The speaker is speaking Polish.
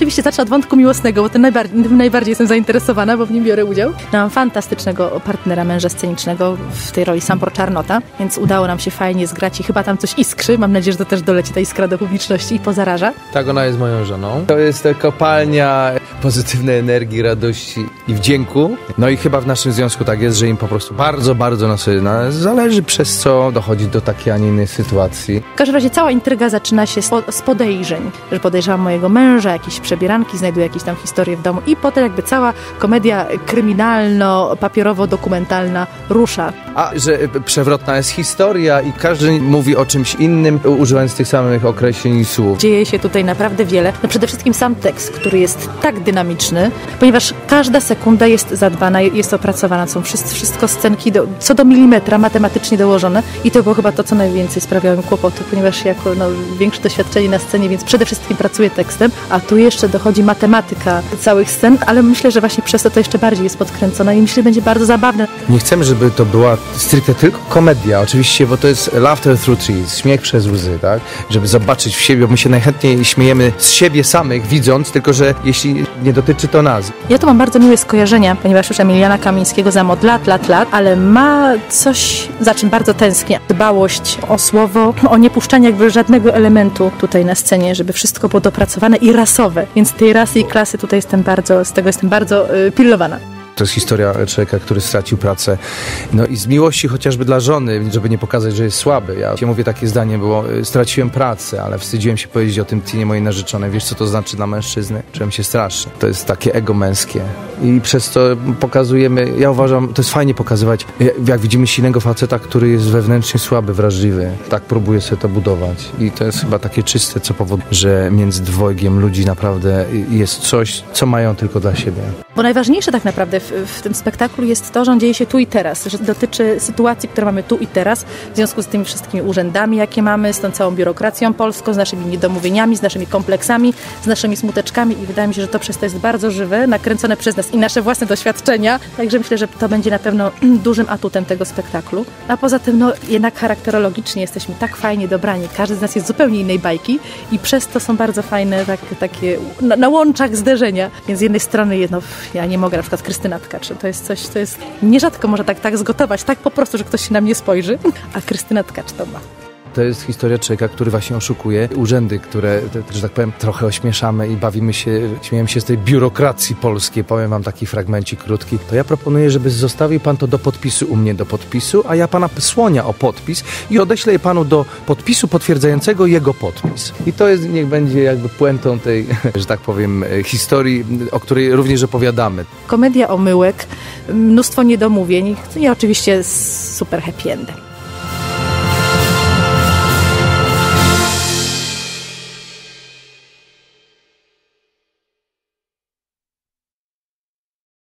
oczywiście zacznę od wątku miłosnego, bo tym najbardziej jestem zainteresowana, bo w nim biorę udział. Mam fantastycznego partnera, męża scenicznego w tej roli Sampor Czarnota, więc udało nam się fajnie zgrać i chyba tam coś iskrzy. Mam nadzieję, że to też doleci ta iskra do publiczności i pozaraża. Tak, ona jest moją żoną. To jest kopalnia pozytywnej energii, radości i wdzięku. No i chyba w naszym związku tak jest, że im po prostu bardzo, bardzo na sobie zależy, przez co dochodzi do takiej, a nie innej sytuacji. W każdym razie cała intryga zaczyna się z podejrzeń, że podejrzewam mojego męża, jakieś przebieranki, znajduję jakieś tam historie w domu i potem jakby cała komedia kryminalno-papierowo-dokumentalna rusza. A że przewrotna jest historia i każdy mówi o czymś innym, używając tych samych określeń i słów. Dzieje się tutaj naprawdę wiele. No przede wszystkim sam tekst, który jest tak dynamiczny, ponieważ każda sekunda jest zadbana, jest opracowana, są wszystko scenki co do milimetra matematycznie dołożone i to było chyba to, co najwięcej sprawiało mi kłopotu, ponieważ jako większe doświadczenie na scenie, więc przede wszystkim pracuję tekstem, a tu jeszcze dochodzi matematyka całych scen, ale myślę, że właśnie przez to jeszcze bardziej jest podkręcone i myślę, że będzie bardzo zabawne. Nie chcemy, żeby to była stricte tylko komedia, oczywiście, bo to jest laughter through tears, śmiech przez łzy, tak? Żeby zobaczyć w siebie, bo my się najchętniej śmiejemy z siebie samych, widząc, tylko że jeśli nie dotyczy to nas. Ja tu mam bardzo miłe skojarzenia, ponieważ już Emiliana Kamińskiego znam od lat, ale ma coś, za czym bardzo tęsknię. Dbałość o słowo, o niepuszczanie jakby żadnego elementu tutaj na scenie, żeby wszystko było dopracowane i rasowe. Więc tej rasy i klasy tutaj z tego jestem bardzo pilnowana. To jest historia człowieka, który stracił pracę. No i z miłości chociażby dla żony, żeby nie pokazać, że jest słaby. Ja mówię takie zdanie, było straciłem pracę, ale wstydziłem się powiedzieć o tym Tinie, mojej narzeczonej. Wiesz, co to znaczy dla mężczyzny? Czułem się strasznie. To jest takie ego męskie. I przez to pokazujemy, ja uważam, to jest fajnie pokazywać, jak widzimy silnego faceta, który jest wewnętrznie słaby, wrażliwy. Tak próbuję sobie to budować. I to jest chyba takie czyste, co powoduje, że między dwojgiem ludzi naprawdę jest coś, co mają tylko dla siebie. Bo najważniejsze tak naprawdę w tym spektaklu jest to, że on dzieje się tu i teraz, że dotyczy sytuacji, które mamy tu i teraz, w związku z tymi wszystkimi urzędami, jakie mamy, z tą całą biurokracją polską, z naszymi niedomówieniami, z naszymi kompleksami, z naszymi smuteczkami i wydaje mi się, że to przez to jest bardzo żywe, nakręcone przez nas i nasze własne doświadczenia, także myślę, że to będzie na pewno dużym atutem tego spektaklu. A poza tym, jednak charakterologicznie jesteśmy tak fajnie dobrani, każdy z nas jest zupełnie innej bajki i przez to są bardzo fajne takie na łączach zderzenia, więc z jednej strony ja nie mogę, na przykład Krystyna Tkacz, to jest coś, co jest nierzadko można tak zgotować, tak po prostu, że ktoś się na mnie spojrzy, a Krystyna Tkacz to ma. To jest historia człowieka, który właśnie oszukuje urzędy, które, że tak powiem, trochę ośmieszamy i śmiejemy się z tej biurokracji polskiej. Powiem wam taki fragmencik krótki. To ja proponuję, żeby zostawił pan to do podpisu u mnie do podpisu, a ja pana słonię o podpis i odeślę je panu do podpisu potwierdzającego jego podpis. I to niech będzie jakby puentą tej, że tak powiem, historii, o której również opowiadamy. Komedia omyłek, mnóstwo niedomówień i oczywiście super happy endem.